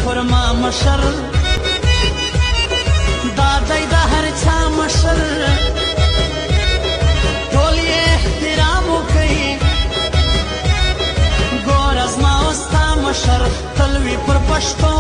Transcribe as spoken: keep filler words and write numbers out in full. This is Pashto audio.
پر ما مشر دا دی د هر چا مشر ټول یې احترام وکوي ګوره زما او ستا مشر تل وي پر پښتو